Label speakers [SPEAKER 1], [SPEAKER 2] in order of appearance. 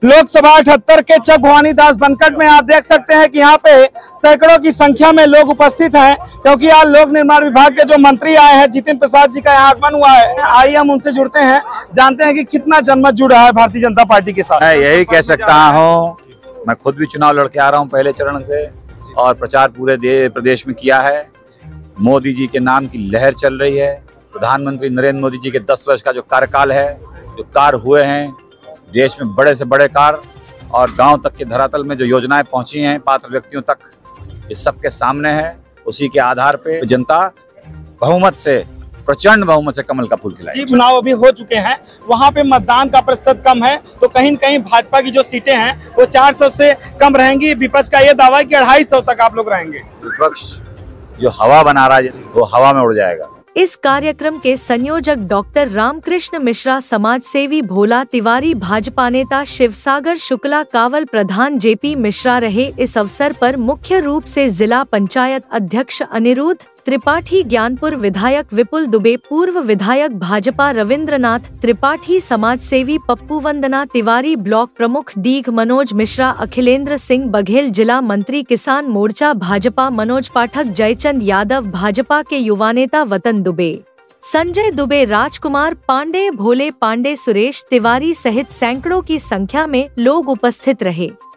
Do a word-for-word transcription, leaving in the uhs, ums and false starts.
[SPEAKER 1] लोकसभा अठहत्तर के चक भवानी दास बनकट में आप देख सकते हैं कि यहाँ पे सैकड़ों की संख्या में लोग उपस्थित हैं, क्योंकि आज लोक निर्माण विभाग के जो मंत्री आए हैं जितिन प्रसाद जी का यहाँ आगमन हुआ है। आइए हम उनसे जुड़ते हैं, जानते हैं कि कितना जनमत जुड़ा है भारतीय जनता पार्टी के साथ।
[SPEAKER 2] मैं यही कह सकता हूँ, मैं खुद भी चुनाव लड़के आ रहा हूँ पहले चरण से और प्रचार पूरे प्रदेश में किया है। मोदी जी के नाम की लहर चल रही है। प्रधानमंत्री नरेंद्र मोदी जी के दस वर्ष का जो कार्यकाल है, जो कार्य हुए हैं देश में, बड़े से बड़े कार्य और गांव तक के धरातल में जो योजनाएं पहुंची हैं पात्र व्यक्तियों तक, इस सब के सामने है। उसी के आधार पे जनता बहुमत से, प्रचंड बहुमत से कमल का फूल खिलाएगी।
[SPEAKER 1] जी, चुनाव अभी हो चुके हैं, वहां पे मतदान का प्रतिशत कम है, तो कहीं न कहीं भाजपा की जो सीटें हैं वो चार सौ से कम रहेंगी। विपक्ष का ये दावा है कि अढ़ाई सौ तक आप लोग रहेंगे।
[SPEAKER 2] विपक्ष जो हवा बना रहा है वो हवा में उड़ जाएगा।
[SPEAKER 3] इस कार्यक्रम के संयोजक डॉक्टर रामकृष्ण मिश्रा, समाज सेवी भोला तिवारी, भाजपा नेता शिवसागर शुक्ला, कांवल प्रधान जेपी मिश्रा रहे। इस अवसर पर मुख्य रूप से जिला पंचायत अध्यक्ष अनिरुद्ध त्रिपाठी, ज्ञानपुर विधायक विपुल दुबे, पूर्व विधायक भाजपा रविंद्रनाथ त्रिपाठी, समाज सेवी पप्पू, वंदना तिवारी, ब्लॉक प्रमुख डीग मनोज मिश्रा, अखिलेंद्र सिंह बघेल, जिला मंत्री किसान मोर्चा भाजपा मनोज पाठक, जयचंद यादव भाजपा के युवा नेता वतन दुबे, संजय दुबे, राजकुमार पांडे, भोले पांडे, सुरेश तिवारी सहित सैकड़ों की संख्या में लोग उपस्थित रहे।